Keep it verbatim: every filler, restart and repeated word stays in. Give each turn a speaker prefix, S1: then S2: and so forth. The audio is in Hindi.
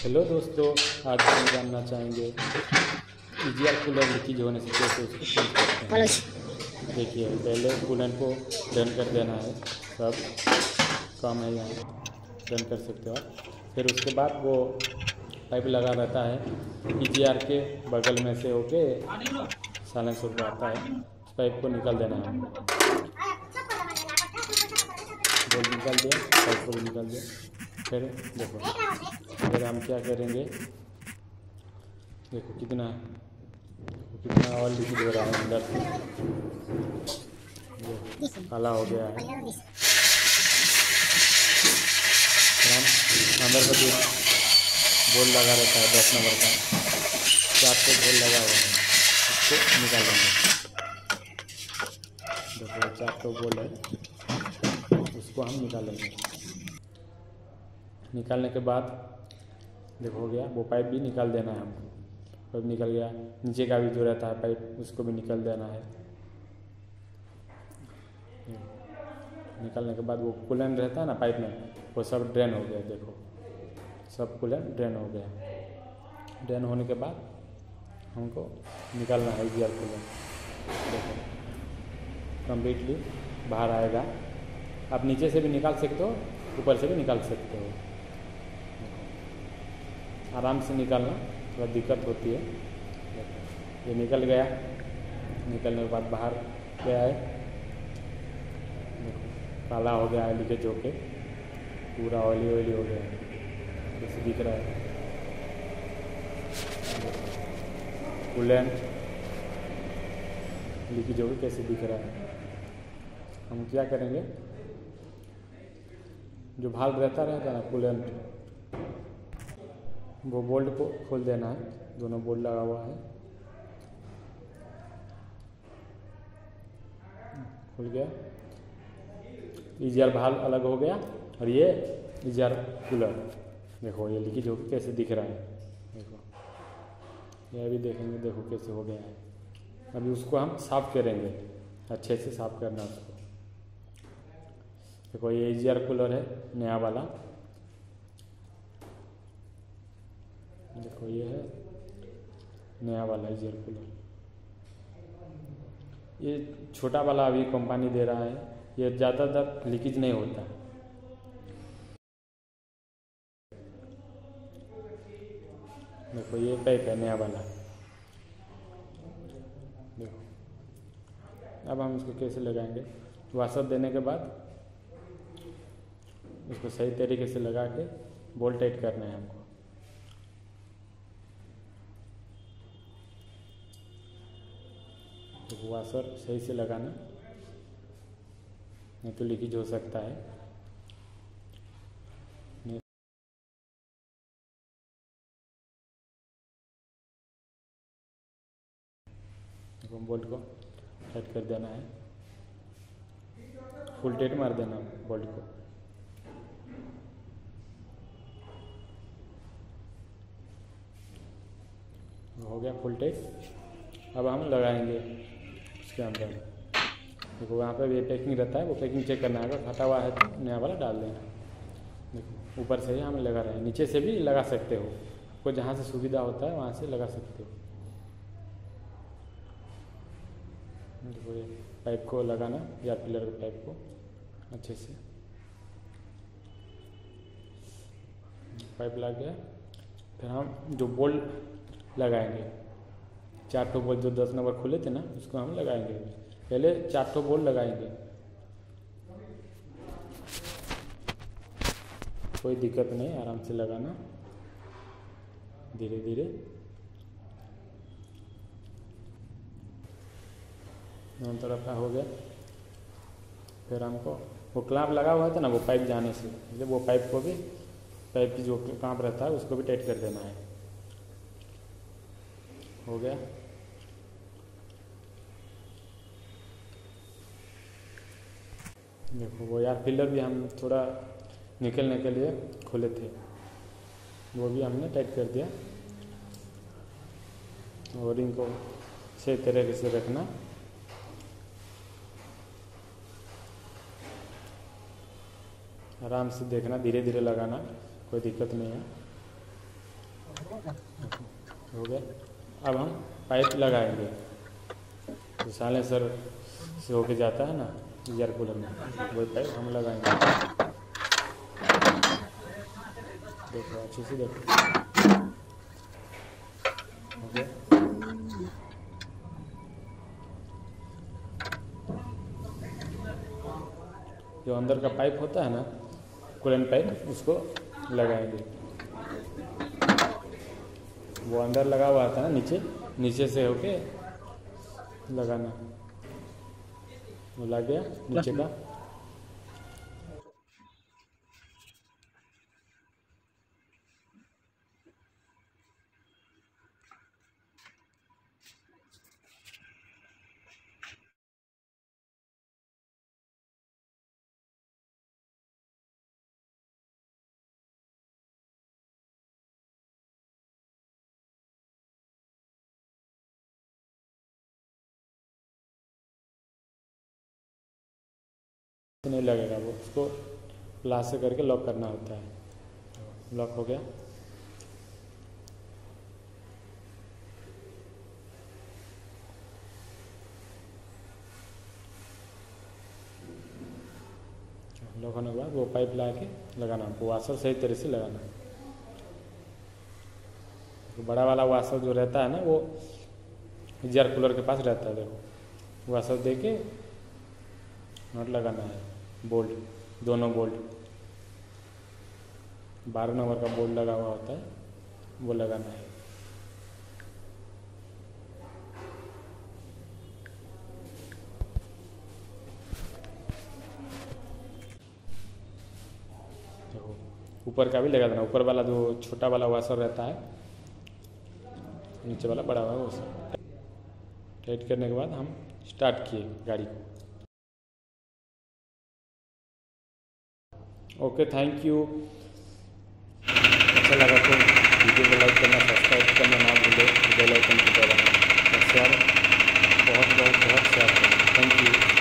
S1: हेलो दोस्तों, आज हम जानना चाहेंगे ईजीआर कूलर लीकेज होने से कैसे उसको चेंज करते हैं। देखिए, पहले कूलर को रन कर देना है। सब काम है यहाँ, रन कर सकते हो आप। फिर उसके बाद वो पाइप लगा रहता है ईजीआर के बगल में से होके साइलेंसर पर आता है। उस पाइप को निकाल देना है। बोल निकाल दिया, पाइप को भी निकाल दिया। फिर देखो, फिर हम क्या करेंगे, देखो कितना कितना ऑयल लीकेज हो रहा है अंदर से, काला हो गया है। फिर हम अंदर का जो बोल लगा रहता है दस नंबर का, चार पे बोल लगा हुआ है, उसको निकाल देंगे। देखो चार तो बोल है, उसको हम निकालेंगे। निकालने के बाद देखो हो गया, वो पाइप भी निकाल देना है हमको। पाइप निकल गया, नीचे का भी जो रहता है पाइप उसको भी निकाल देना है। निकालने के बाद वो कूलेंट रहता है ना पाइप में, वो सब ड्रेन हो गया। देखो सब कूलेंट ड्रेन हो गया। ड्रेन होने के बाद हमको निकालना है ईजीआर कूलेंट। देखो कम्प्लीटली बाहर आएगा। आप नीचे से भी निकाल सकते हो, ऊपर से भी निकाल सकते हो। आराम से निकालना, थोड़ा दिक्कत होती है। ये निकल गया। निकलने के बाद बाहर गया है, देखो काला हो गया है लीकेज होके, पूरा ऑयली ऑयली हो गया है, जैसे दिख रहा है। कूलेंट लीकेज होके कैसे दिख रहा है। हम क्या करेंगे, जो भाल्व रहता रहता है ना कूलेंट, वो बोल्ट को खोल देना है। दोनों बोल्ट लगा हुआ है, खुल गया। ईजीआर भाल्व अलग हो गया और ये ईजीआर कूलर देखो ये लीकेज होकर कैसे दिख रहा है। देखो ये भी देखेंगे, देखो कैसे हो गया है। अभी उसको हम साफ़ करेंगे, अच्छे से साफ़ करना उसको। देखो ये ईजीआर कूलर है नया वाला। देखो ये है नया वाला ईजीआर कूलर। ये छोटा वाला अभी कंपनी दे रहा है, ये ज़्यादातर लीकेज नहीं होता। देखो ये पाइप है नया वाला। देखो अब हम इसको कैसे लगाएंगे, वाशर देने के बाद उसको सही तरीके से लगा के बोल्ट टाइट करना है हमको। तो वाशर सही से लगाना, नहीं तो लीकेज हो सकता है। देखो बोल्ट को टाइट कर देना है, फुल टाइट मार देना बोल्ट को। हो गया फुल टाइट। अब हम लगाएंगे उसके अंदर। देखो वहाँ पे भी पैकिंग रहता है, वो पैकिंग चेक करना है। अगर फटा हुआ है तो नया वाला डाल देना। देखो ऊपर से ही हम लगा रहे हैं, नीचे से भी लगा सकते हो, आपको जहाँ से सुविधा होता है वहाँ से लगा सकते हो। देखो ये पाइप को लगाना, या पिलर के पाइप को अच्छे से। पाइप लग गया, फिर हम जो बोल्ट लगाएंगे, चार ठो बोल्ट जो दस नंबर खुले थे ना, उसको हम लगाएंगे। पहले चार ठो बोल्ट लगाएंगे, कोई दिक्कत नहीं, आराम से लगाना धीरे धीरे। दोनों तरफ का हो गया। फिर हमको वो क्लैंप लगा हुआ था ना, वो पाइप जाने से मतलब वो पाइप को भी, पाइप की जो क्लैंप रहता है उसको भी टाइट कर देना है। हो गया। देखो वो यार फिल्टर भी हम थोड़ा निकलने के लिए खोले थे, वो भी हमने टाइट कर दिया। और इनको सही तरीके से रखना। आराम से देखना, धीरे धीरे लगाना, कोई दिक्कत नहीं है। हो गया। अब हम पाइप लगाएंगे, तो साइलेंसर से होके जाता है ना एयर कूलर में, वही पाइप हम लगाएंगे। देखो अच्छे से देखो, हो गया। जो अंदर का पाइप होता है ना, कूलेंट पाइप, उसको लगाएंगे। वो अंदर लगा हुआ था ना, नीचे नीचे से होके लगाना। वो लग गया नीचे का। नहीं लगेगा, वो उसको प्लास से करके लॉक करना होता है। लॉक हो गया। लॉक होने के बाद वो पाइप ला के लगाना, हमको वाशर सही तरह से लगाना। तो बड़ा वाला वाशर जो रहता है ना, वो एयर कूलर के पास रहता है। देखो वाशर दे के नट लगाना है, बोल्ट, दोनों बोल्ट, बारह नंबर का बोल्ट लगा हुआ होता है, वो लगाना है। तो ऊपर का भी लगा देना, ऊपर वाला जो छोटा वाला वाशर रहता है, नीचे वाला बड़ा वाला, वो सब टाइट करने के बाद हम स्टार्ट किए गाड़ी को। Okay, thank you. अच्छा लगा तो वीडियो को लाइक करना, सब्सक्राइब करना ना भूलें, बेल आइकन को दबाना और शेयर, बहुत बहुत बहुत शेयर करना। Thank you.